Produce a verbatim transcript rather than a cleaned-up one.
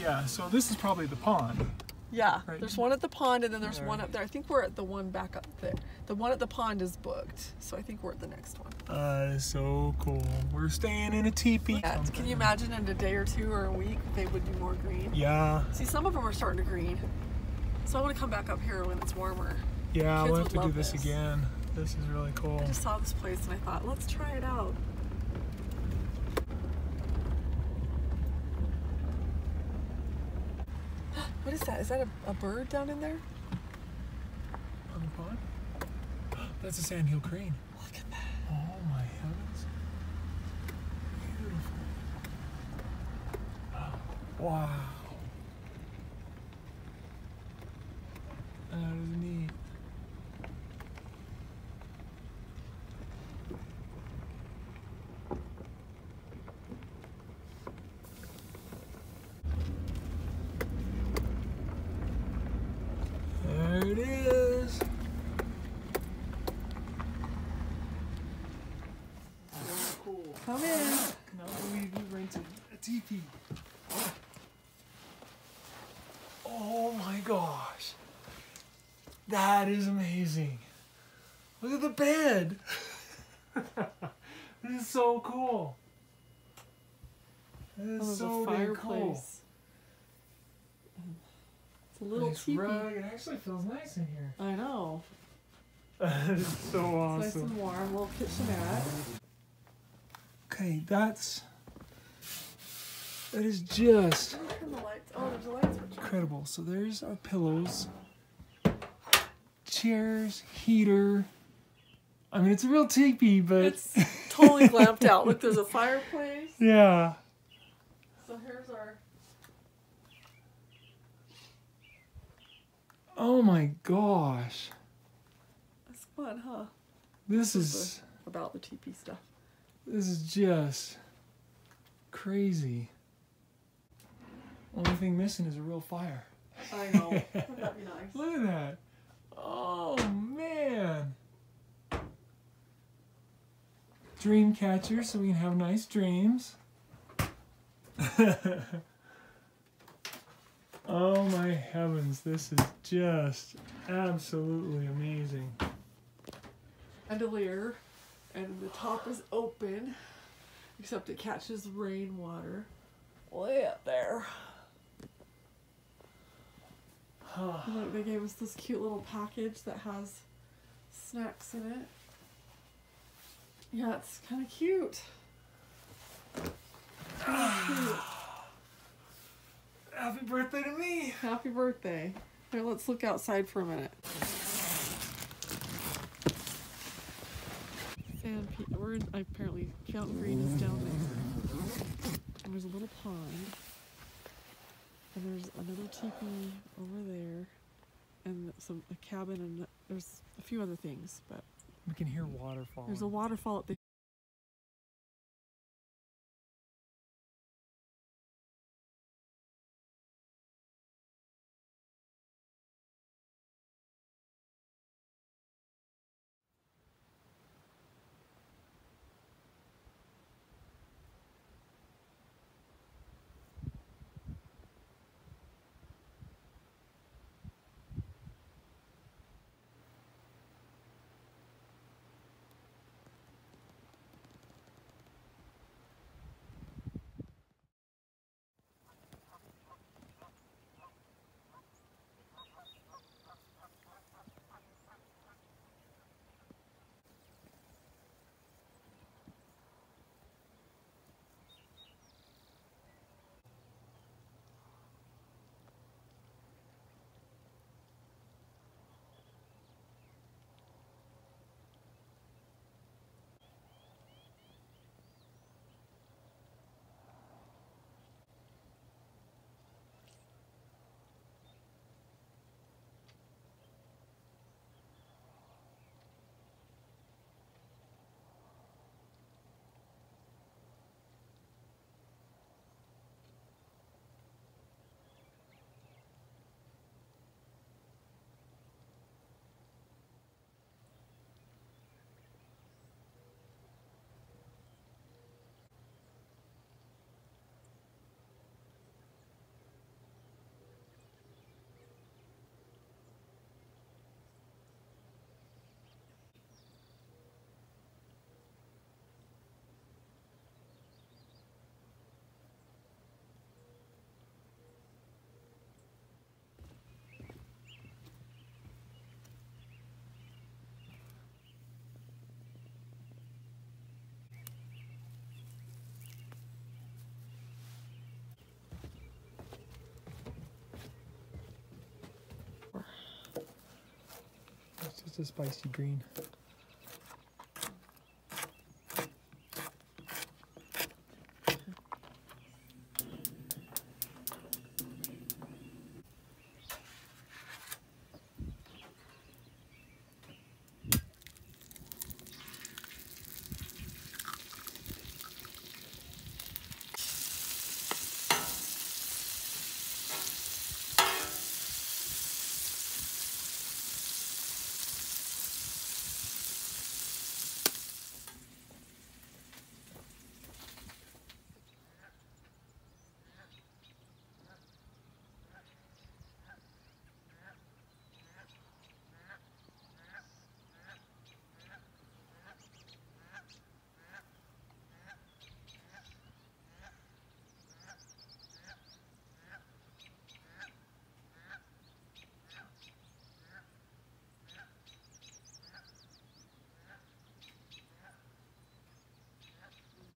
Yeah, so this is probably the pond. Yeah, Right. there's one at the pond, and then there's There. one up there. I think we're at the one back up there. The one at the pond is booked, so I think we're at the next one. Uh, so cool. We're staying in a teepee. Yeah, can you imagine in a day or two or a week they would do more green? Yeah. See, some of them are starting to green. So I want to come back up here when it's warmer. Yeah, Kids we'll have would to do love this this. again. This is really cool. I just saw this place and I thought, let's try it out. What is that? Is that a, a bird down in there? On the pond? That's a sandhill crane. Look at that. Oh my heavens. Beautiful. Oh, wow. That is neat. There it is. Cool. Come in. Now we rented a teepee. Oh my gosh. That is amazing. Look at the bed. This is so cool. This Oh, is there's so a damn cool. fireplace. It's a little Nice teepee. rug. It actually feels nice in here. I know. That is so It's nice awesome. and warm. Little kitchenette. Okay, that's that is just Let me turn the lights. Oh, there's a light switch. incredible. So there's our pillows, chairs, heater. I mean, it's a real teepee, but It's totally glamped out. Look, there's a fireplace. yeah. So here's our. Oh my gosh, That's fun, huh? this This is the- about the teepee stuff. this is just crazy. Only thing missing is a real fire. I know. Wouldn't that be nice? Look at that. Oh man. Dream catcher so we can have nice dreams. Oh my heavens, this is just absolutely amazing. Chandelier, and the top is open, except it catches rainwater way up there. And look, they gave us this cute little package that has snacks in it. Yeah, it's kind of cute. Kinda cute. Happy birthday to me! Happy birthday. Here, let's look outside for a minute. Sand pe- we're in, apparently, Fountain Green is down there. And there's a little pond. And there's another teepee over there. And some a cabin, and there's a few other things, but We can hear waterfall. there's a waterfall up there. a spicy green.